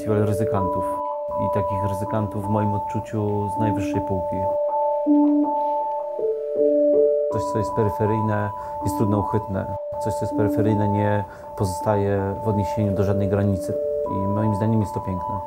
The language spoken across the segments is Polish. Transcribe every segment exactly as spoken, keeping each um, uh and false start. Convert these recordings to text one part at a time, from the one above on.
festiwal ryzykantów i takich ryzykantów w moim odczuciu z najwyższej półki. Coś, co jest peryferyjne, jest trudno uchwytne. Coś, co jest peryferyjne, nie pozostaje w odniesieniu do żadnej granicy. I moim zdaniem jest to piękne.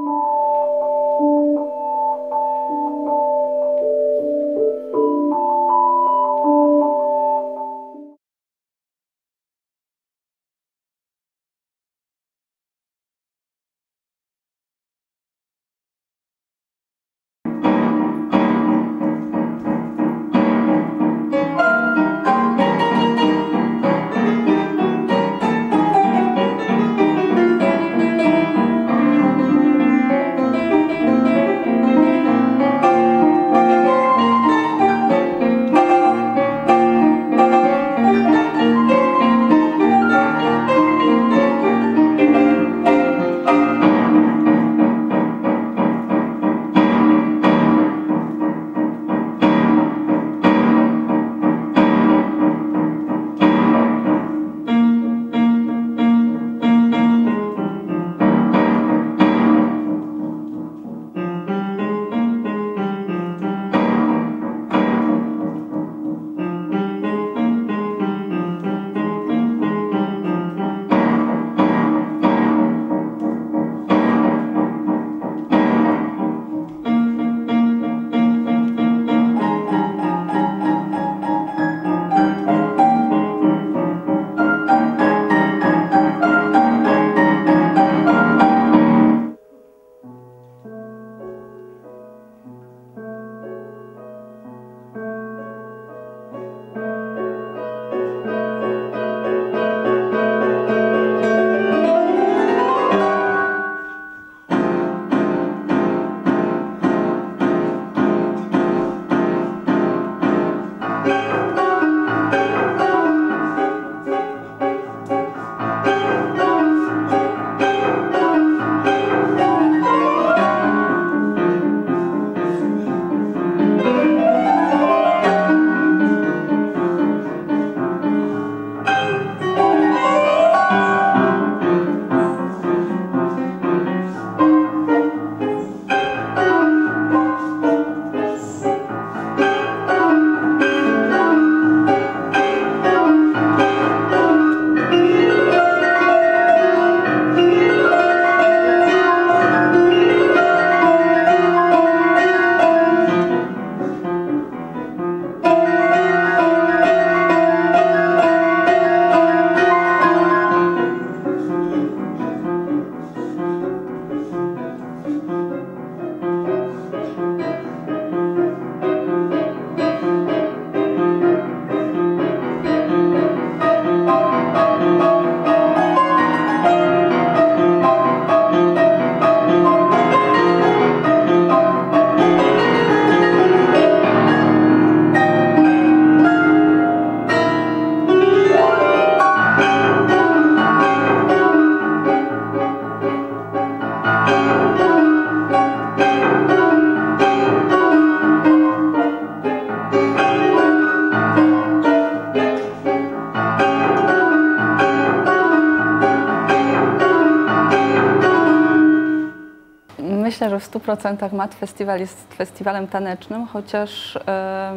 Myślę, że w stu procentach Mat Festiwal jest festiwalem tanecznym, chociaż, e,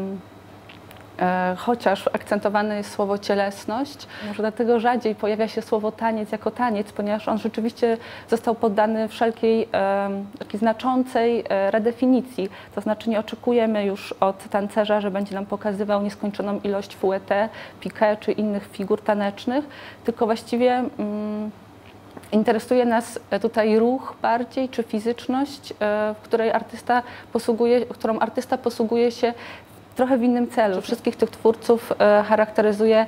e, chociaż akcentowane jest słowo cielesność. Może dlatego rzadziej pojawia się słowo taniec jako taniec, ponieważ on rzeczywiście został poddany wszelkiej e, takiej znaczącej e, redefinicji. To znaczy nie oczekujemy już od tancerza, że będzie nam pokazywał nieskończoną ilość fouetté, piqué czy innych figur tanecznych, tylko właściwie mm, interesuje nas tutaj ruch bardziej, czy fizyczność, w której artysta posługuje, którą artysta posługuje się trochę w innym celu. Wszystkich tych twórców charakteryzuje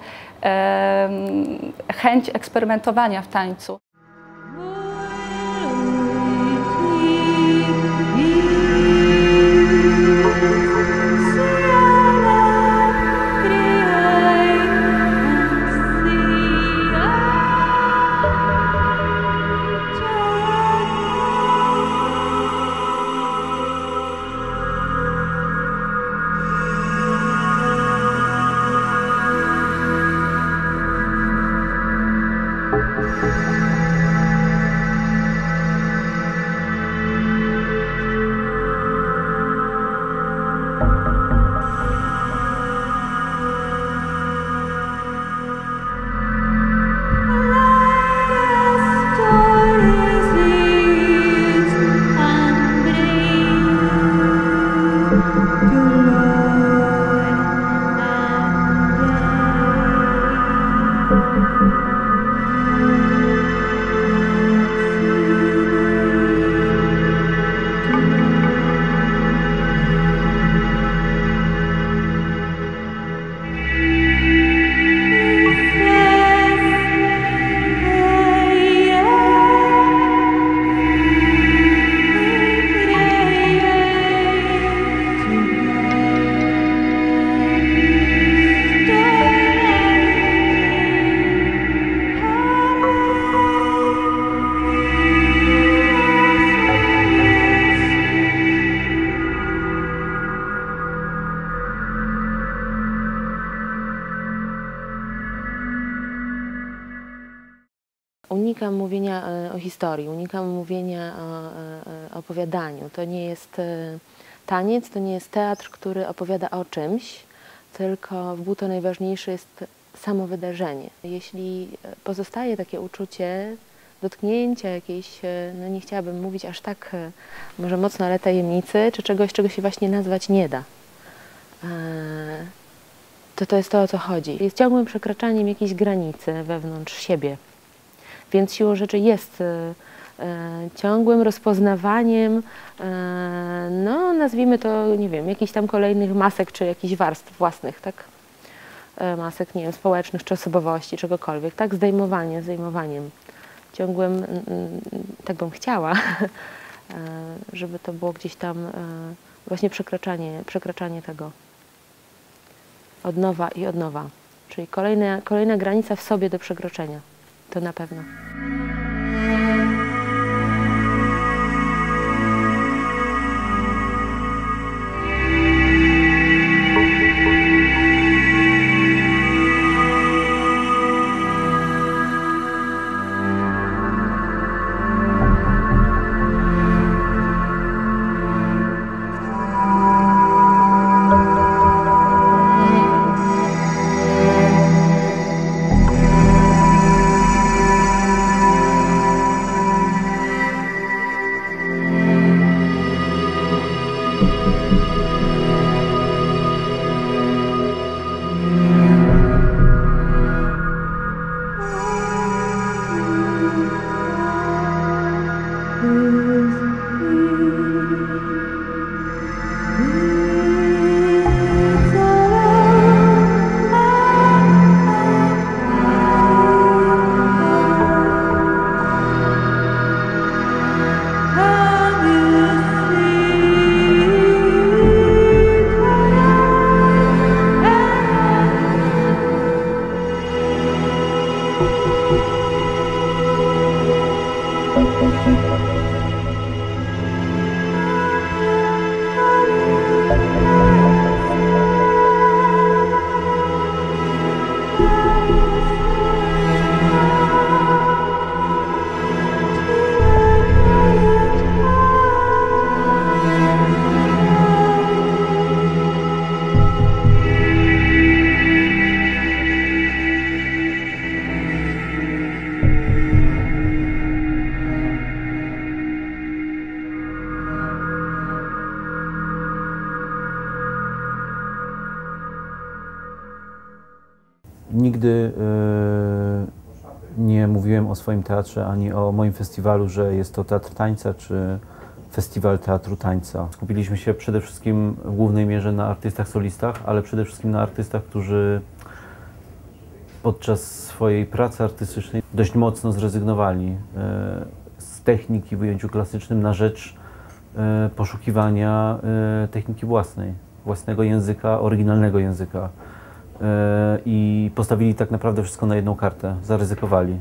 chęć eksperymentowania w tańcu. Thank you. unikam mówienia o historii, unikam mówienia o opowiadaniu. To nie jest taniec, to nie jest teatr, który opowiada o czymś, tylko w buto najważniejsze jest samo wydarzenie. Jeśli pozostaje takie uczucie dotknięcia jakiejś, no nie chciałabym mówić aż tak może mocno, ale tajemnicy, czy czegoś, czego się właśnie nazwać nie da, to to jest to, o co chodzi. Jest ciągłym przekraczaniem jakiejś granicy wewnątrz siebie. Więc siłą rzeczy jest e, ciągłym rozpoznawaniem, e, no nazwijmy to, nie wiem, jakichś tam kolejnych masek, czy jakichś warstw własnych, tak? E, masek, nie wiem, społecznych, czy osobowości, czegokolwiek, tak? Zdejmowanie, zdejmowaniem. Ciągłym, m, tak bym chciała, e, żeby to było gdzieś tam e, właśnie przekraczanie, przekraczanie tego od nowa i od nowa. Czyli kolejna, kolejna granica w sobie do przekroczenia. To na pewno. Nigdy y, nie mówiłem o swoim teatrze ani o moim festiwalu, że jest to teatr tańca czy festiwal teatru tańca. Skupiliśmy się przede wszystkim w głównej mierze na artystach solistach, ale przede wszystkim na artystach, którzy podczas swojej pracy artystycznej dość mocno zrezygnowali y, z techniki w ujęciu klasycznym na rzecz y, poszukiwania y, techniki własnej, własnego języka, oryginalnego języka. I postawili tak naprawdę wszystko na jedną kartę, zaryzykowali.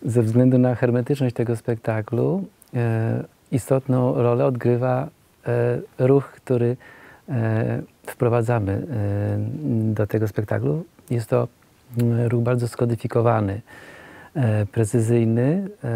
Ze względu na hermetyczność tego spektaklu e, istotną rolę odgrywa e, ruch, który e, wprowadzamy e, do tego spektaklu. Jest to e, ruch bardzo skodyfikowany, e, precyzyjny, e,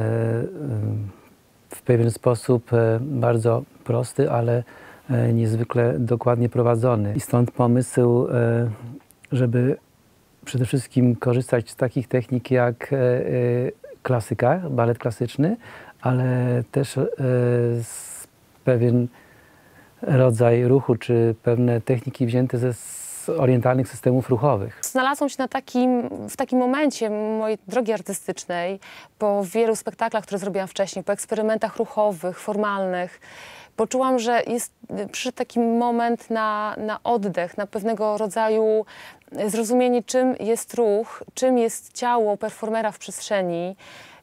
w pewien sposób e, bardzo prosty, ale e, niezwykle dokładnie prowadzony. I stąd pomysł, e, żeby przede wszystkim korzystać z takich technik jak e, e, klasyka, balet klasyczny, ale też e, z pewien rodzaj ruchu, czy pewne techniki wzięte ze z orientalnych systemów ruchowych. Znalazłam się na takim, w takim momencie mojej drogi artystycznej, po wielu spektaklach, które zrobiłam wcześniej, po eksperymentach ruchowych, formalnych. Poczułam, że jest, przyszedł taki moment na, na oddech, na pewnego rodzaju zrozumienie, czym jest ruch, czym jest ciało performera w przestrzeni,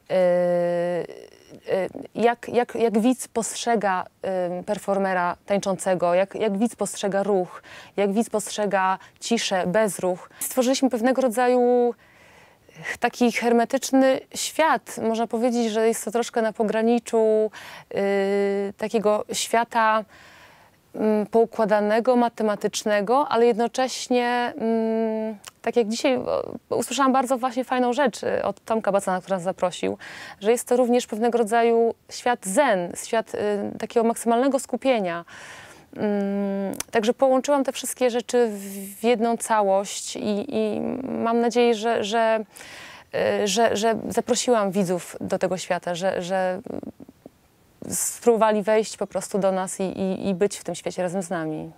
jak, jak, jak widz postrzega performera tańczącego, jak, jak widz postrzega ruch, jak widz postrzega ciszę, bezruch. Stworzyliśmy pewnego rodzaju taki hermetyczny świat. Można powiedzieć, że jest to troszkę na pograniczu yy, takiego świata yy, poukładanego, matematycznego, ale jednocześnie, yy, tak jak dzisiaj yy, usłyszałam bardzo właśnie fajną rzecz yy, od Tomka Bacana, który nas zaprosił, że jest to również pewnego rodzaju świat zen, świat yy, takiego maksymalnego skupienia. Także połączyłam te wszystkie rzeczy w jedną całość i, i mam nadzieję, że, że, że, że zaprosiłam widzów do tego świata, że, że spróbowali wejść po prostu do nas i, i, i być w tym świecie razem z nami.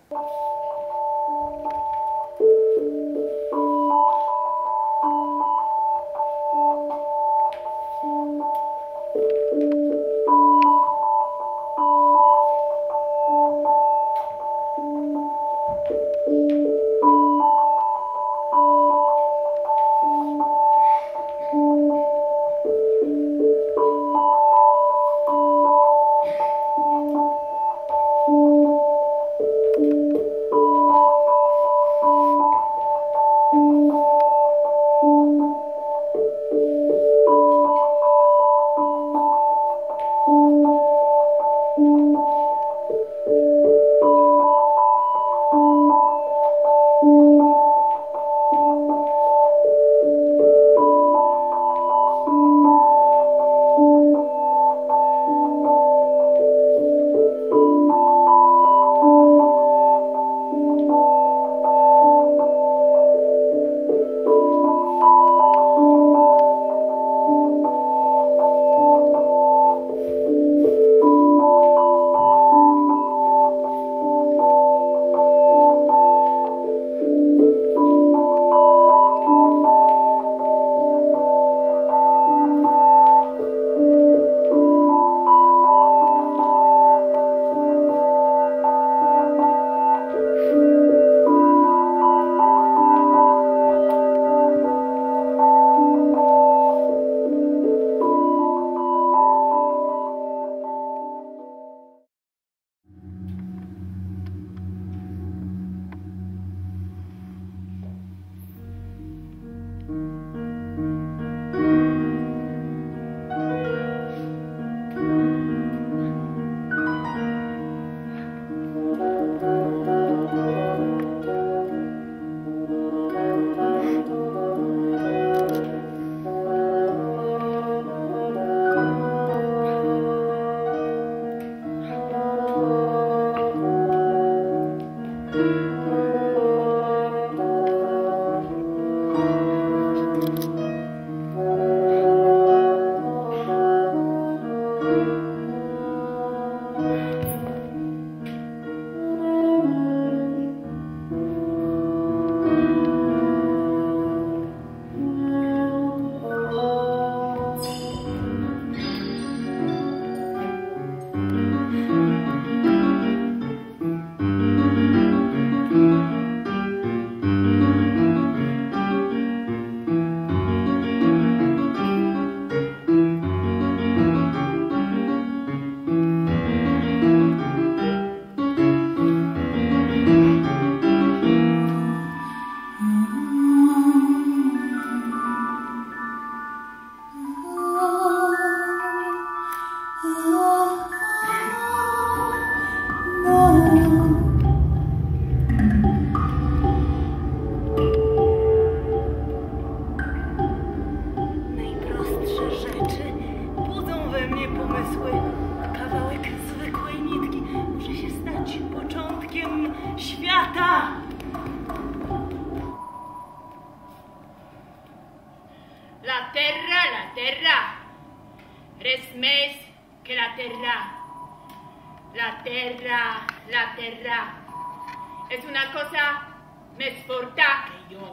La terra, la terra, res més que la terra. La terra, la terra, es una cosa més forta que jo.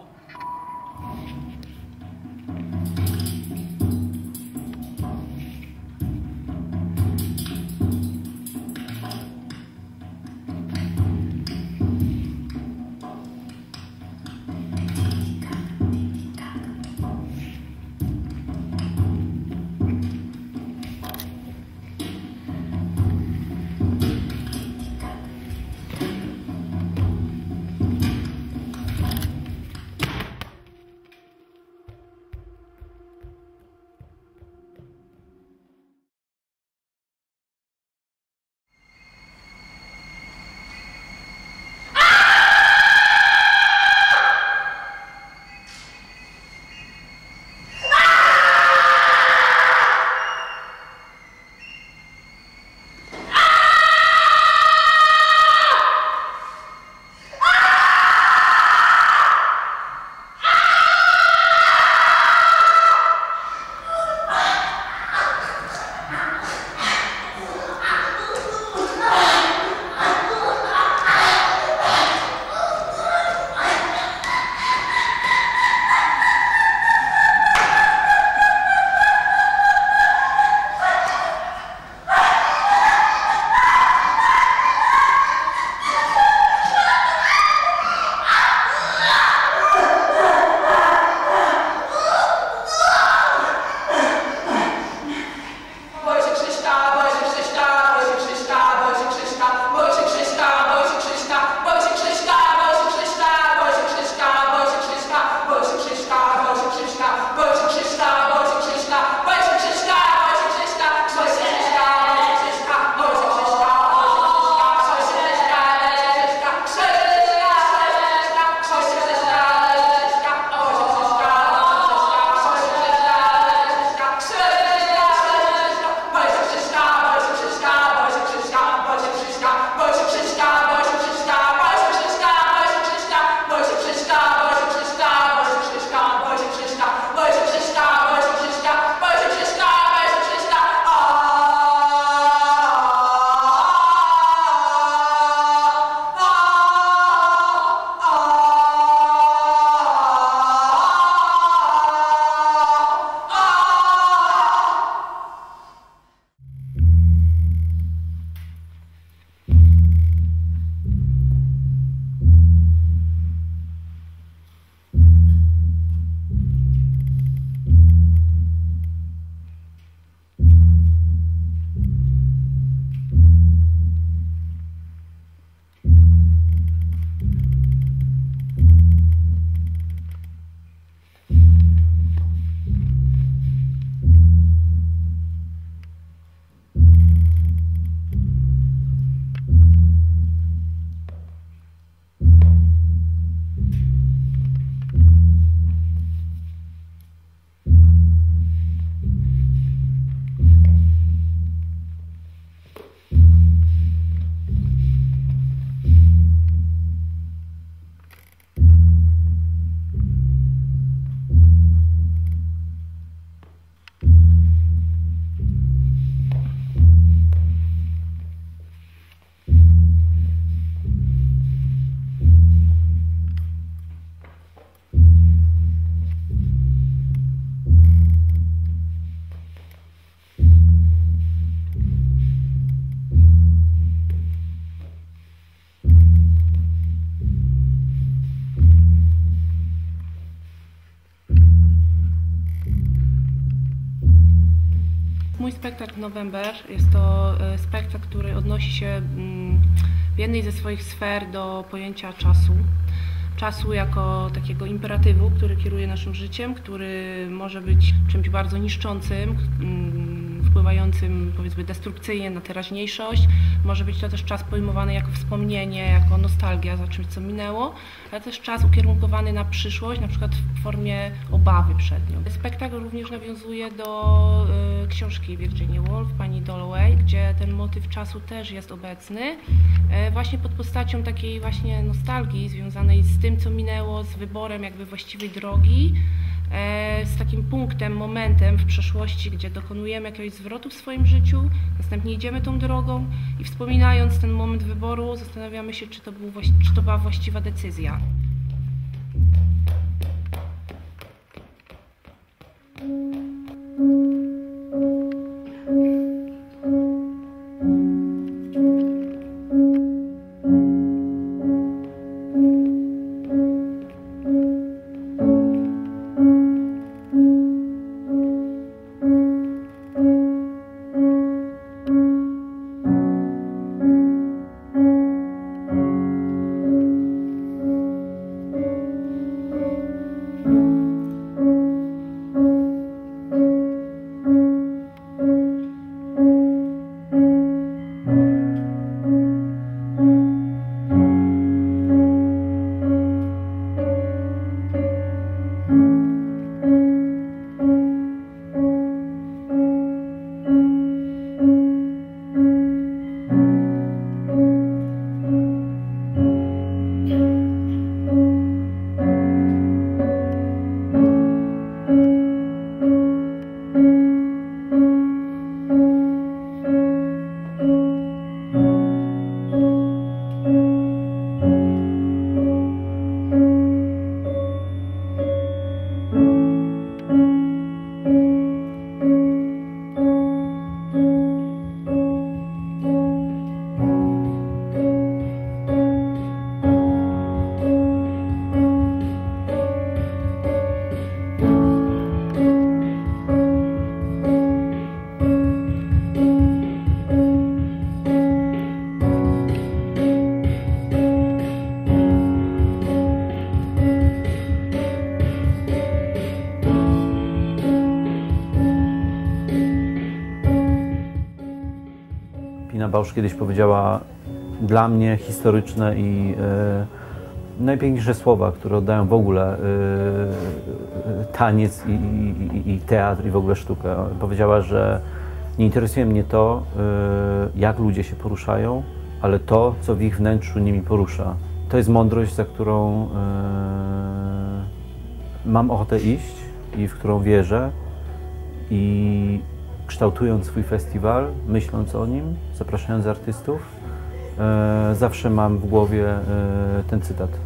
Mój spektakl November jest to spektakl, który odnosi się w jednej ze swoich sfer do pojęcia czasu. Czasu jako takiego imperatywu, który kieruje naszym życiem, który może być czymś bardzo niszczącym, wpływającym powiedzmy destrukcyjnie na teraźniejszość. Może być to też czas pojmowany jako wspomnienie, jako nostalgia za czymś, co minęło, ale też czas ukierunkowany na przyszłość, na przykład w formie obawy przed nią. Spektakl również nawiązuje do y, książki Virginia Woolf, pani Dalloway, gdzie ten motyw czasu też jest obecny, y, właśnie pod postacią takiej właśnie nostalgii związanej z tym, co minęło, z wyborem jakby właściwej drogi, z takim punktem, momentem w przeszłości, gdzie dokonujemy jakiegoś zwrotu w swoim życiu, następnie idziemy tą drogą i wspominając ten moment wyboru, zastanawiamy się, czy to, był, czy to była właściwa decyzja. Pina Bausch kiedyś powiedziała dla mnie historyczne i e, najpiękniejsze słowa, które oddają w ogóle e, taniec i, i, i teatr i w ogóle sztukę. Powiedziała, że nie interesuje mnie to, e, jak ludzie się poruszają, ale to, co w ich wnętrzu nimi porusza. To jest mądrość, za którą e, mam ochotę iść i w którą wierzę. I kształtując swój festiwal, myśląc o nim, zapraszając artystów, e, zawsze mam w głowie e, ten cytat.